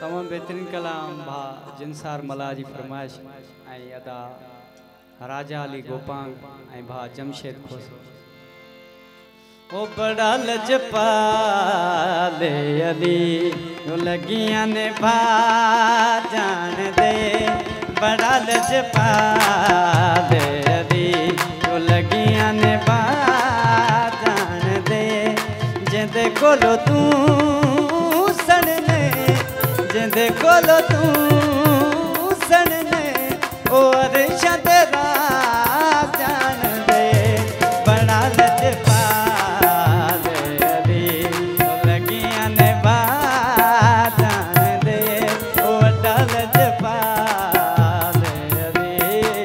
तमाम बेहतरीन कलाम भा जिनसार मला जी फरमाइश आई अदा राजा अली गोपांग आई भा जमशेद खोस ओ बड़ा लजपाले अली लगियां ने भा जान दे बड़ा लजपाले अली लगियां ने भा जान दे जिंदे कोलो तू जिंदे कोलो तू सनने ओ अरशा तेरा जान दे बड़ा लजपाल अली लगियां ने भा जान दे ओ बड़ा लजपाल अली।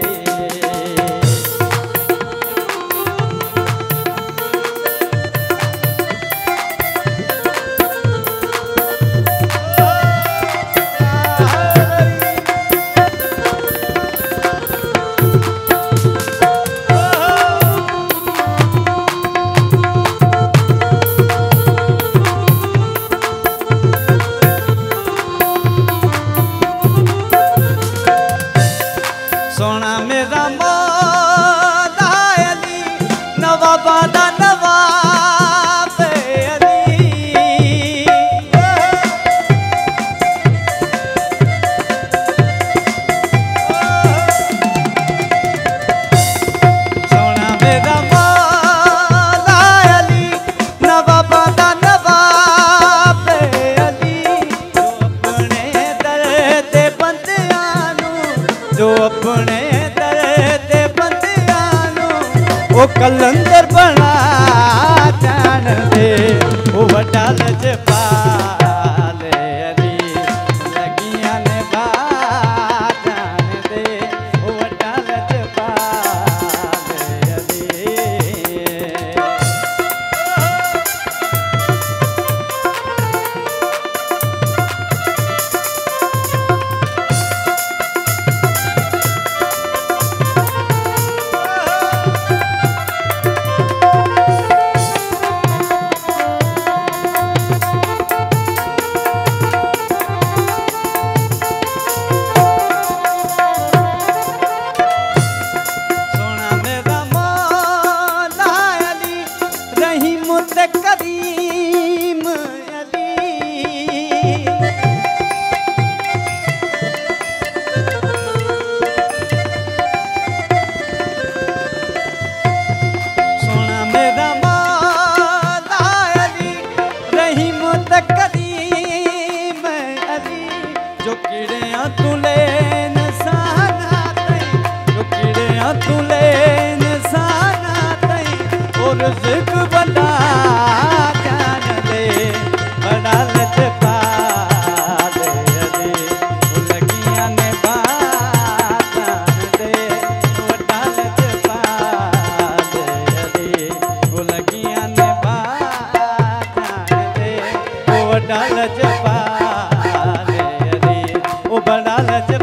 सोना मेरा मौला अली नवाबादा नवाब अली सोना मेरा मौला अली नवाबादा नवाब अली जो अपने दर ते बंदियां जो अपने दर्द बंदियां वो कलंदर बना जान दे वो वड्डा लजपाल अली लगियां ने भा जान दे वो वड्डा लजपाल अली। करीम अली सोना मेरा मौला अली रहीम ते करीम अली जो कीड़ियां तू लेन साना तई जो कीड़ियां तू लेन साना तई और रिज़्क़ बंदा बड़ा लजपाल अली लगियां ने भा जान दे बड़ा लजपाल अली लगियां ने भा जान दे बड़ा लजपाल अली बड़ा लज